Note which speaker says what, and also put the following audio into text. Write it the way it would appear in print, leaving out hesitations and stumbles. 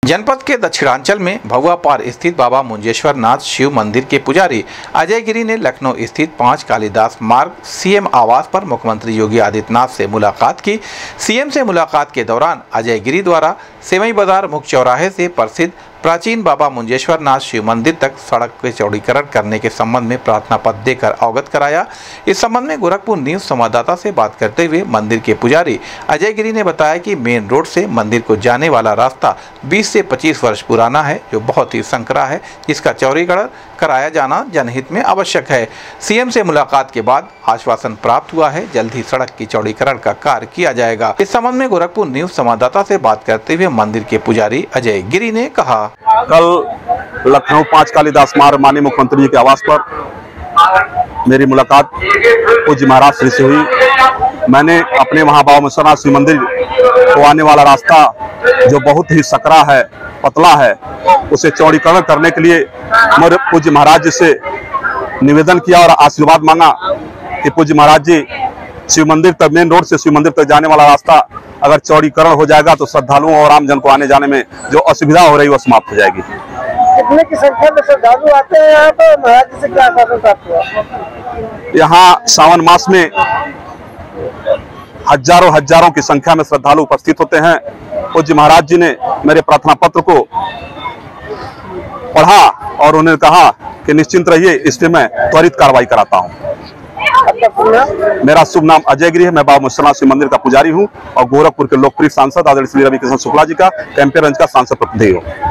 Speaker 1: जनपद के दक्षिणांचल में भगवा पार स्थित बाबा मुंजेश्वर नाथ शिव मंदिर के पुजारी अजय गिरी ने लखनऊ स्थित 5 कालिदास मार्ग सीएम आवास पर मुख्यमंत्री योगी आदित्यनाथ से मुलाकात की। सीएम से मुलाकात के दौरान अजय गिरी द्वारा सेवई बाजार मुख्य चौराहे से प्रसिद्ध प्राचीन बाबा मुंजेश्वर नाथ शिव मंदिर तक सड़क के चौड़ीकरण करने के संबंध में प्रार्थना पत्र देकर अवगत कराया। इस संबंध में गोरखपुर न्यूज संवाददाता से बात करते हुए मंदिर के पुजारी अजय गिरी ने बताया कि मेन रोड से मंदिर को जाने वाला रास्ता 20 से 25 वर्ष पुराना है, जो बहुत ही संकरा है, जिसका चौड़ीकरण कराया जाना जनहित में आवश्यक है। सीएम से मुलाकात के बाद आश्वासन प्राप्त हुआ है, जल्द ही सड़क की चौड़ीकरण का कार्य किया जाएगा। इस संबंध में गोरखपुर न्यूज संवाददाता से बात करते हुए मंदिर के पुजारी अजय गिरी ने कहा,
Speaker 2: कल लखनऊ 5 कालिदास मार्ग माननीय मुख्यमंत्री जी के आवास पर मेरी मुलाकात पूज्य महाराज श्री से हुई। मैंने अपने वहाँ बाबा मुंजेश्वर नाथ शिव मंदिर को आने वाला रास्ता जो बहुत ही सकरा है, पतला है, उसे चौड़ीकरण करने के लिए मेरे पूज्य महाराज जी से निवेदन किया और आशीर्वाद मांगा कि पूज्य महाराज जी शिव मंदिर तक, मेन रोड से शिव मंदिर तक जाने वाला रास्ता अगर चौड़ीकरण हो जाएगा तो श्रद्धालुओं और आम जन को आने जाने में जो असुविधा हो रही है वो समाप्त हो जाएगी।
Speaker 3: कितने की संख्या में श्रद्धालु आते हैं यहाँ पर? महाराज जी से क्या आश्वासन प्राप्त हुआ?
Speaker 2: यहाँ सावन मास में हजारों की संख्या में श्रद्धालु उपस्थित होते हैं। पूज्य महाराज जी ने मेरे प्रार्थना पत्र को पढ़ा और उन्होंने कहा कि निश्चिंत रहिए, इस पे मैं त्वरित कार्रवाई कराता हूँ। मेरा शुभ नाम अजय गिरी है। मैं बाबा मुंजेश्वर नाथ शिव मंदिर का पुजारी हूँ और गोरखपुर के लोकप्रिय सांसद आदरणीय श्री रविकिशन शुक्ला जी का कैंपेयरगंज का सांसद प्रतिनिधि हूँ।